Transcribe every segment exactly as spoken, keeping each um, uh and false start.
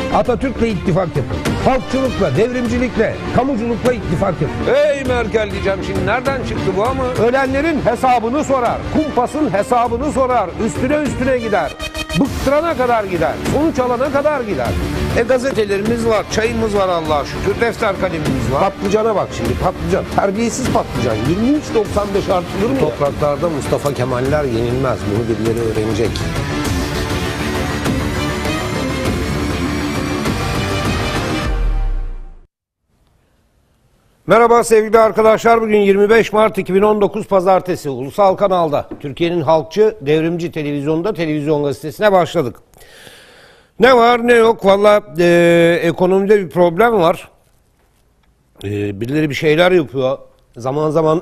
Atatürk'le ittifak yapın. Halkçılıkla, devrimcilikle, kamuculukla ittifak yapın. Ey Merkel diyeceğim şimdi, nereden çıktı bu ama? Ölenlerin hesabını sorar. Kumpasın hesabını sorar. Üstüne üstüne gider. Bıktırana kadar gider. Sonuç alana kadar gider. E gazetelerimiz var, çayımız var Allah'a şükür, defter kalemimiz var. Patlıcana bak şimdi, patlıcan. Terbiyesiz patlıcan. yirmi üç doksan beş artılır mı? Topraklarda Mustafa Kemaller yenilmez. Bunu birileri öğrenecek. Merhaba sevgili arkadaşlar. Bugün yirmi beş Mart iki bin on dokuz Pazartesi. Ulusal Kanal'da, Türkiye'nin halkçı, devrimci televizyonda, televizyon gazetesine başladık. Ne var ne yok. Valla e, ekonomide bir problem var. E, birileri bir şeyler yapıyor. Zaman zaman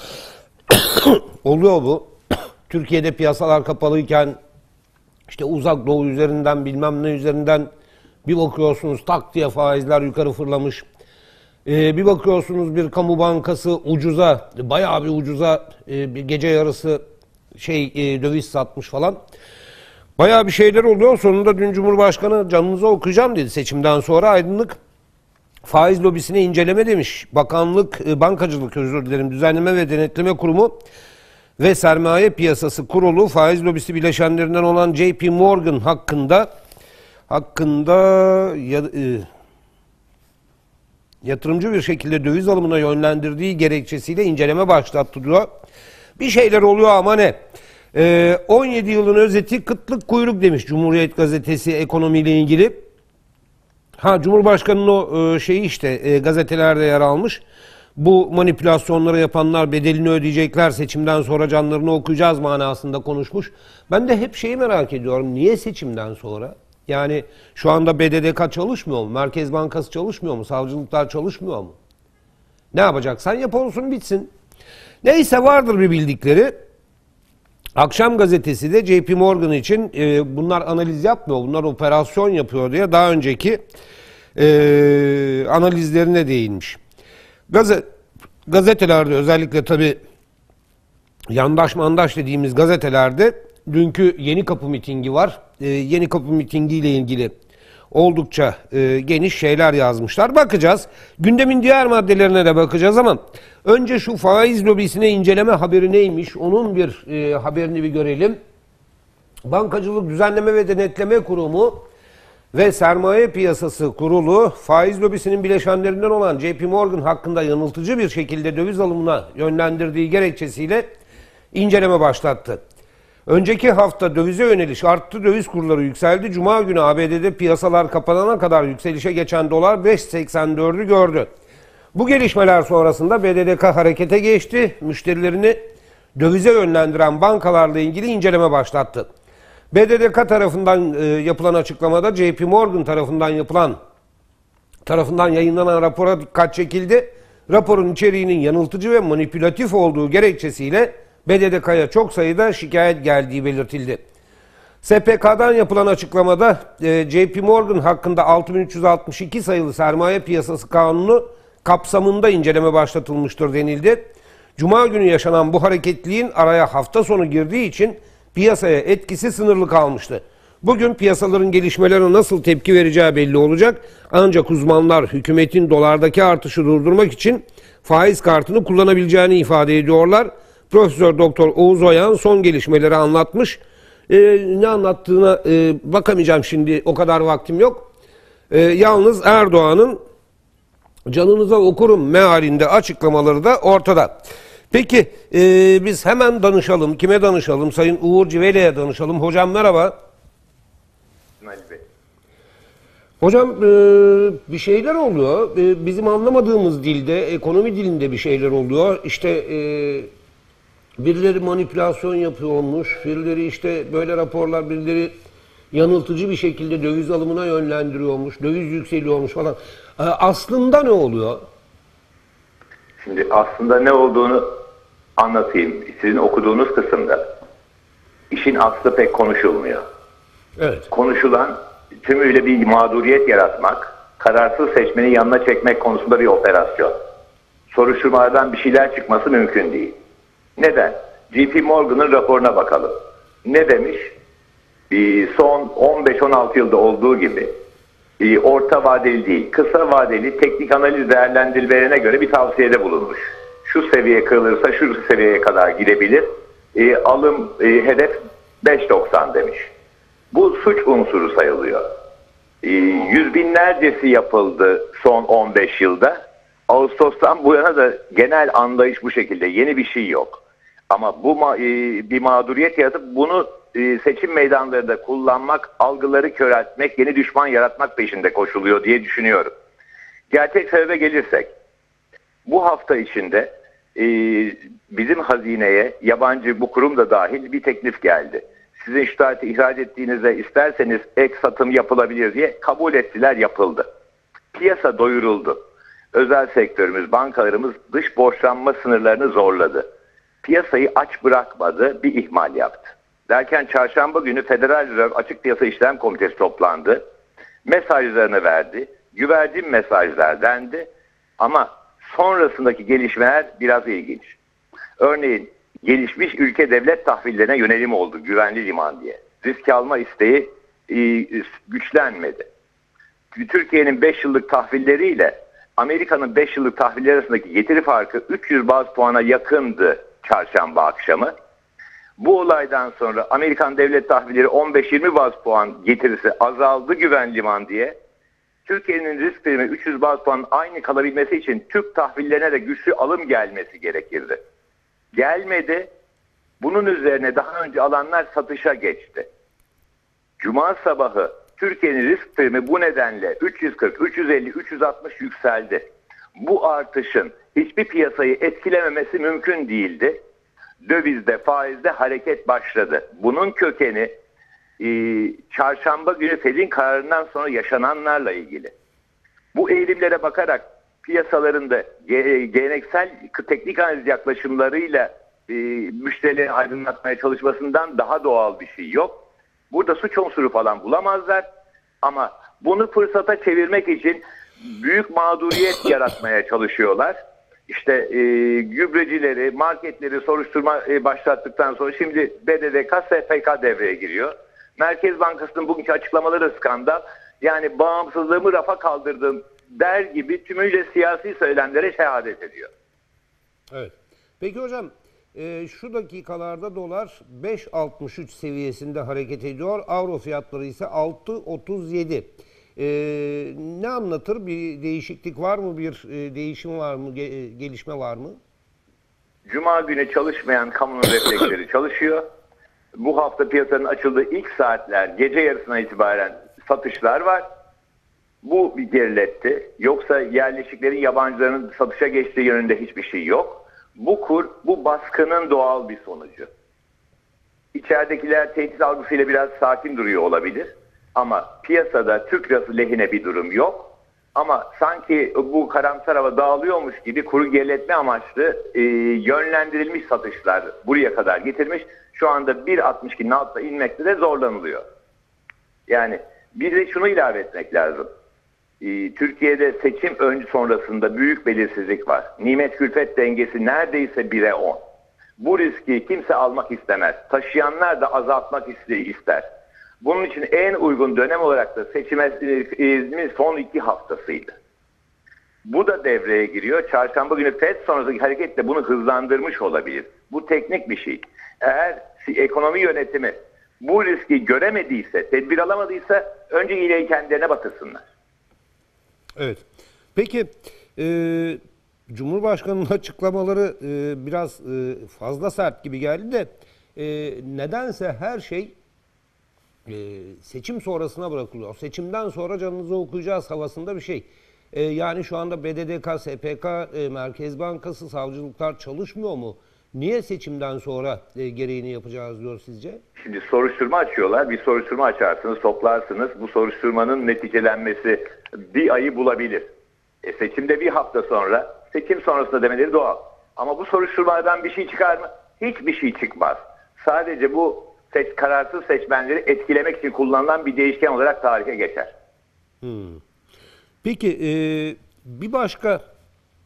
oluyor bu. Türkiye'de piyasalar kapalıyken işte uzak doğu üzerinden bilmem ne üzerinden bir bakıyorsunuz tak diye faizler yukarı fırlamış. Ee, bir bakıyorsunuz bir kamu bankası ucuza, bayağı bir ucuza e, bir gece yarısı şey e, döviz satmış falan. Bayağı bir şeyler oluyor. Sonunda dün Cumhurbaşkanı canınıza okuyacağım dedi seçimden sonra. Aydınlık faiz lobisine inceleme demiş. Bakanlık, e, bankacılık özür dilerim, düzenleme ve denetleme kurumu ve sermaye piyasası kurulu faiz lobisi bileşenlerinden olan J P Morgan hakkında hakkında ya, e, yatırımcı bir şekilde döviz alımına yönlendirdiği gerekçesiyle inceleme başlattı diyor. Bir şeyler oluyor ama ne? Ee, on yedi yılın özeti kıtlık kuyruk demiş Cumhuriyet Gazetesi ekonomiyle ilgili. Ha, Cumhurbaşkanı'nın o e, şeyi işte e, gazetelerde yer almış. Bu manipülasyonları yapanlar bedelini ödeyecekler, seçimden sonra canlarını okuyacağız manasında konuşmuş. Ben de hep şeyi merak ediyorum. Niye seçimden sonra? Yani şu anda B D D K çalışmıyor mu? Merkez Bankası çalışmıyor mu? Savcılıklar çalışmıyor mu? Ne yapacaksan yap olsun bitsin. Neyse, vardır bir bildikleri. Akşam gazetesi de J P Morgan için e, bunlar analiz yapmıyor, bunlar operasyon yapıyor diye daha önceki e, analizlerine değinmiş. Gazet, gazetelerde özellikle tabii yandaş mandaş dediğimiz gazetelerde dünkü Yeni Kapı mitingi var. Ee, Yeni Kapı mitingi ile ilgili oldukça e, geniş şeyler yazmışlar. Bakacağız. Gündemin diğer maddelerine de bakacağız ama önce şu faiz lobisine inceleme haberi neymiş? Onun bir e, haberini bir görelim. Bankacılık Düzenleme ve Denetleme Kurumu ve Sermaye Piyasası Kurulu faiz lobisinin bileşenlerinden olan J P Morgan hakkında yanıltıcı bir şekilde döviz alımına yönlendirdiği gerekçesiyle inceleme başlattı. Önceki hafta dövize yöneliş arttı, döviz kurları yükseldi. Cuma günü A B D'de piyasalar kapanana kadar yükselişe geçen dolar beş seksen dördü gördü. Bu gelişmeler sonrasında B D D K harekete geçti. Müşterilerini dövize yönlendiren bankalarla ilgili inceleme başlattı. B D D K tarafından e, yapılan açıklamada J P Morgan tarafından yapılan tarafından yayınlanan rapora dikkat çekildi. Raporun içeriğinin yanıltıcı ve manipülatif olduğu gerekçesiyle B D D K'ya çok sayıda şikayet geldiği belirtildi. S P K'dan yapılan açıklamada e, J P Morgan hakkında altı bin üç yüz altmış iki sayılı Sermaye Piyasası Kanunu kapsamında inceleme başlatılmıştır denildi. Cuma günü yaşanan bu hareketliğin araya hafta sonu girdiği için piyasaya etkisi sınırlı kalmıştı. Bugün piyasaların gelişmelerine nasıl tepki vereceği belli olacak. Ancak uzmanlar hükümetin dolardaki artışı durdurmak için faiz kartını kullanabileceğini ifade ediyorlar. Profesör Doktor Oğuz Oyan son gelişmeleri anlatmış. Ee, ne anlattığına e, bakamayacağım şimdi, o kadar vaktim yok. Ee, yalnız Erdoğan'ın canınıza okurum mealinde açıklamaları da ortada. Peki e, biz hemen danışalım. Kime danışalım? Sayın Uğur Civele'ye danışalım. Hocam merhaba. Hocam e, bir şeyler oluyor. E, bizim anlamadığımız dilde, ekonomi dilinde bir şeyler oluyor. İşte e, birileri manipülasyon yapıyormuş, birileri işte böyle raporlar, birileri yanıltıcı bir şekilde döviz alımına yönlendiriyormuş, döviz yükseliyormuş falan. E, aslında ne oluyor? Şimdi aslında ne olduğunu anlatayım. Sizin okuduğunuz kısımda işin aslı pek konuşulmuyor. Evet. Konuşulan tümüyle bir mağduriyet yaratmak, kararsız seçmeni yanına çekmek konusunda bir operasyon. Soruşturmalardan bir şeyler çıkması mümkün değil. Neden? J P Morgan'ın raporuna bakalım. Ne demiş? Bir son on beş on altı yılda olduğu gibi e, orta vadeli değil, kısa vadeli teknik analiz değerlendirmelerine göre bir tavsiyede bulunmuş. Şu seviye kırılırsa şu seviyeye kadar gidebilir. E, alım e, hedef beş doksan demiş. Bu suç unsuru sayılıyor. E, yüz binlercesi yapıldı son on beş yılda. Ağustos'tan bu yana da genel anlayış bu şekilde. Yeni bir şey yok. Ama bu ma- e, bir mağduriyet yaratıp bunu e, seçim meydanlarında kullanmak, algıları köreltmek, yeni düşman yaratmak peşinde koşuluyor diye düşünüyorum. Gerçek sebebe gelirsek, bu hafta içinde e, bizim hazineye, yabancı bu kurum da dahil bir teklif geldi. Sizin şu tarihte ihraç ettiğinizde isterseniz ek satım yapılabilir diye kabul ettiler, yapıldı. Piyasa doyuruldu. Özel sektörümüz, bankalarımız dış borçlanma sınırlarını zorladı. Piyasayı aç bırakmadı, bir ihmal yaptı. Derken çarşamba günü Federal Rezerv Açık Piyasa İşlem Komitesi toplandı. Mesajlarını verdi. Güvercin mesajlar dendi. Ama sonrasındaki gelişmeler biraz ilginç. Örneğin gelişmiş ülke devlet tahvillerine yönelim oldu, güvenli liman diye. Risk alma isteği e, güçlenmedi. Türkiye'nin beş yıllık tahvilleriyle Amerika'nın beş yıllık tahvilleri arasındaki getiri farkı üç yüz baz puana yakındı çarşamba akşamı. Bu olaydan sonra Amerikan devlet tahvilleri on beş yirmi baz puan getirisi azaldı güven liman diye. Türkiye'nin risk primi üç yüz baz puan aynı kalabilmesi için Türk tahvillerine de güçlü alım gelmesi gerekirdi. Gelmedi. Bunun üzerine daha önce alanlar satışa geçti. Cuma sabahı Türkiye'nin risk primi bu nedenle üç yüz kırk, üç yüz elli, üç yüz altmış yükseldi. Bu artışın hiçbir piyasayı etkilememesi mümkün değildi. Dövizde, faizde hareket başladı. Bunun kökeni e, çarşamba günü Fed'in kararından sonra yaşananlarla ilgili. Bu eğilimlere bakarak piyasalarında ge- geleneksel teknik analiz yaklaşımlarıyla e, müşterileri aydınlatmaya çalışmasından daha doğal bir şey yok. Burada suç unsuru falan bulamazlar ama bunu fırsata çevirmek için büyük mağduriyet yaratmaya çalışıyorlar. İşte e, gübrecileri, marketleri soruşturma e, başlattıktan sonra şimdi B D D K, S P K devreye giriyor. Merkez Bankası'nın bugünkü açıklamaları skandal. Yani bağımsızlığımı rafa kaldırdım der gibi tümüyle siyasi söylemlere şehadet ediyor. Evet. Peki hocam, e, şu dakikalarda dolar beş altmış üç seviyesinde hareket ediyor. Avro fiyatları ise altı otuz yedi. E, ne anlatır? Bir değişiklik var mı? Bir e, değişim var mı? Ge- gelişme var mı? Cuma günü çalışmayan kamunun refleksleri çalışıyor. Bu hafta piyasanın açıldığı ilk saatler, gece yarısına itibaren satışlar var. Bu bir geriletti. Yoksa yerleşiklerin, yabancıların satışa geçtiği yönünde hiçbir şey yok. Bu kur, bu baskının doğal bir sonucu. İçeridekiler tehdit algısıyla biraz sakin duruyor olabilir. Ama piyasada Türk lirası lehine bir durum yok. Ama sanki bu karamsar hava dağılıyormuş gibi kuru geriletme amaçlı e, yönlendirilmiş satışlar buraya kadar getirmiş. Şu anda bir altmış ikinin altına inmekte de zorlanılıyor. Yani bir de şunu ilave etmek lazım. Ee, Türkiye'de seçim önce sonrasında büyük belirsizlik var. Nimet külfet dengesi neredeyse bire on. Bu riski kimse almak istemez. Taşıyanlar da azaltmak ister. Bunun için en uygun dönem olarak da seçimin son iki haftasıydı. Bu da devreye giriyor. Çarşamba günü Fed sonrasındaki hareketle bunu hızlandırmış olabilir. Bu teknik bir şey. Eğer ekonomi yönetimi bu riski göremediyse, tedbir alamadıysa önce iyileyi kendilerine batırsınlar. Evet. Peki e, Cumhurbaşkanı'nın açıklamaları e, biraz e, fazla sert gibi geldi de e, nedense her şey e, seçim sonrasına bırakılıyor. Seçimden sonra canınızı okuyacağız havasında bir şey. E, yani şu anda B D D K, S P K, e, Merkez Bankası, savcılıklar çalışmıyor mu? Niye seçimden sonra e, gereğini yapacağız diyor sizce? Şimdi soruşturma açıyorlar. Bir soruşturma açarsınız, toplarsınız. Bu soruşturmanın neticelenmesi bir ayı bulabilir. E, seçimde bir hafta sonra, seçim sonrasında demeleri doğal. Ama bu soruşturmadan bir şey çıkar mı? Hiçbir şey çıkmaz. Sadece bu seç, kararsız seçmenleri etkilemek için kullanılan bir değişken olarak tarihe geçer. Hmm. Peki e, bir başka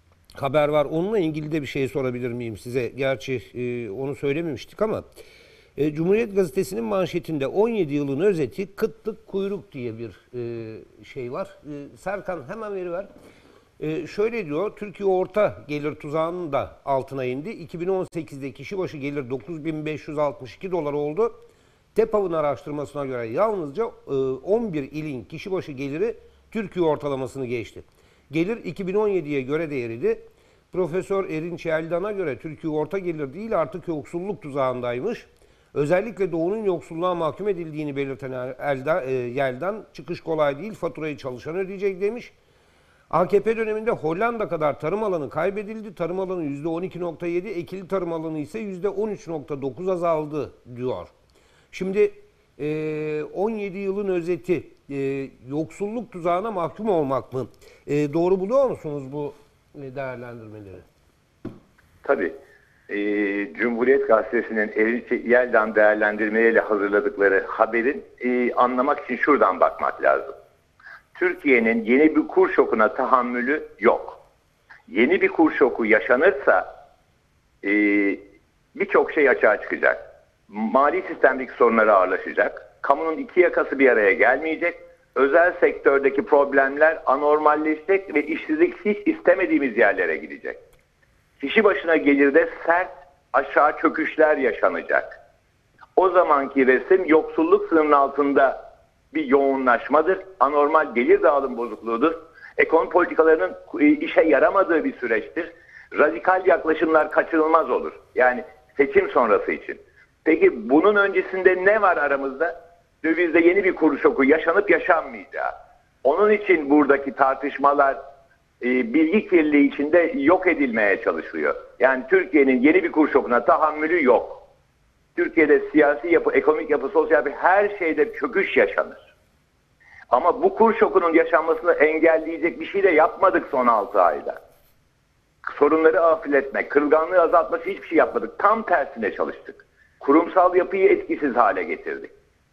haber var. Onunla ilgili de bir şey sorabilir miyim size? Gerçi e, onu söylememiştik ama E, Cumhuriyet Gazetesi'nin manşetinde on yedi yılın özeti kıtlık kuyruk diye bir e, şey var. E, Serkan hemen veriver. E, şöyle diyor, Türkiye orta gelir tuzağının da altına indi. iki bin on sekizde kişi başı gelir dokuz bin beş yüz altmış iki dolar oldu. TEPAV'ın araştırmasına göre yalnızca e, on bir ilin kişi başı geliri Türkiye ortalamasını geçti. Gelir iki bin on yediye göre de eridi. Profesör Erinç Yeldan'a göre Türkiye orta gelir değil artık yoksulluk tuzağındaymış. Özellikle Doğu'nun yoksulluğa mahkum edildiğini belirten Elda, e, Yeldan, çıkış kolay değil, faturayı çalışan ödeyecek demiş. A K P döneminde Hollanda kadar tarım alanı kaybedildi. Tarım alanı yüzde on iki nokta yedi, ekili tarım alanı ise yüzde on üç nokta dokuz azaldı diyor. Şimdi e, on yedi yılın özeti, e, yoksulluk tuzağına mahkum olmak mı? E, doğru buluyor musunuz bu değerlendirmeleri? Tabii. Ee, Cumhuriyet Gazetesi'nin Erinç Yeldan değerlendirmeleriyle hazırladıkları haberin e, anlamak için şuradan bakmak lazım. Türkiye'nin yeni bir kur şokuna tahammülü yok. Yeni bir kur şoku yaşanırsa e, birçok şey açığa çıkacak. Mali sistemdeki sorunlar ağırlaşacak. Kamunun iki yakası bir araya gelmeyecek. Özel sektördeki problemler anormalleşecek ve işsizlik hiç istemediğimiz yerlere gidecek. Kişi başına gelirde sert aşağı çöküşler yaşanacak. O zamanki resim yoksulluk sınırının altında bir yoğunlaşmadır. Anormal gelir dağılım bozukluğudur. Ekonomi politikalarının işe yaramadığı bir süreçtir. Radikal yaklaşımlar kaçınılmaz olur. Yani seçim sonrası için. Peki bunun öncesinde ne var aramızda? Dövizde yeni bir kur şoku yaşanıp yaşanmayacağı. Onun için buradaki tartışmalar e, bilgi kirliliği içinde yok edilmeye çalışılıyor. Yani Türkiye'nin yeni bir kur şokuna tahammülü yok. Türkiye'de siyasi yapı, ekonomik yapı, sosyal yapı her şeyde çöküş yaşanır. Ama bu kur şokunun yaşanmasını engelleyecek bir şey de yapmadık son altı ayda. Sorunları hafifletmek, kırılganlığı azaltmak hiçbir şey yapmadık. Tam tersine çalıştık. Kurumsal yapıyı etkisiz hale getirdik.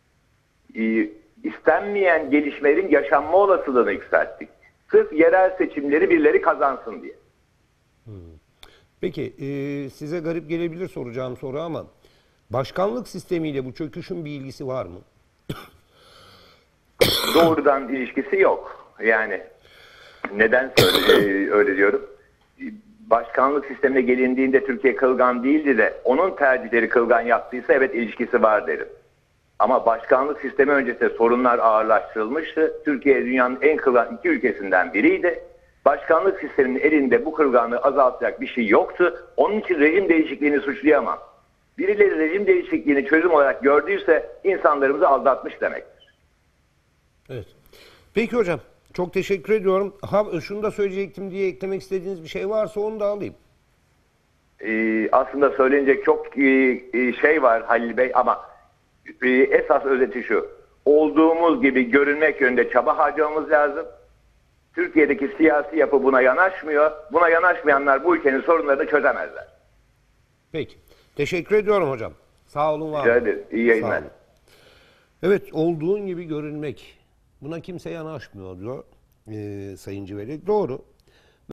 Ee, istenmeyen gelişmelerin yaşanma olasılığını yükselttik. Sırf yerel seçimleri birileri kazansın diye. Hmm. Peki e, size garip gelebilir soracağım soru ama başkanlık sistemiyle bu çöküşün bir ilgisi var mı? Doğrudan ilişkisi yok. Yani neden söyle, öyle diyorum? Başkanlık sistemine gelindiğinde Türkiye kılgan değildi de onun tercihleri kılgan yaptıysa evet ilişkisi var derim. Ama başkanlık sistemi öncesinde sorunlar ağırlaştırılmıştı. Türkiye dünyanın en kılgan iki ülkesinden biriydi. Başkanlık sisteminin elinde bu kırılganlığı azaltacak bir şey yoktu. Onun için rejim değişikliğini suçlayamam. Birileri rejim değişikliğini çözüm olarak gördüyse insanlarımızı aldatmış demektir. Evet. Peki hocam. Çok teşekkür ediyorum. Ha, şunu da söyleyecektim diye eklemek istediğiniz bir şey varsa onu da alayım. Ee, aslında söylenecek çok e, şey var Halil Bey ama e, esas özeti şu. Olduğumuz gibi görünmek yönünde çaba harcamamız lazım. Türkiye'deki siyasi yapı buna yanaşmıyor. Buna yanaşmayanlar bu ülkenin sorunlarını çözemezler. Peki. Teşekkür ediyorum hocam. Sağ olun, var olun. Rica ederim. İyi yayınlar. Evet, olduğun gibi görünmek. Buna kimse yanaşmıyor diyor e, Sayın Civelek. Doğru.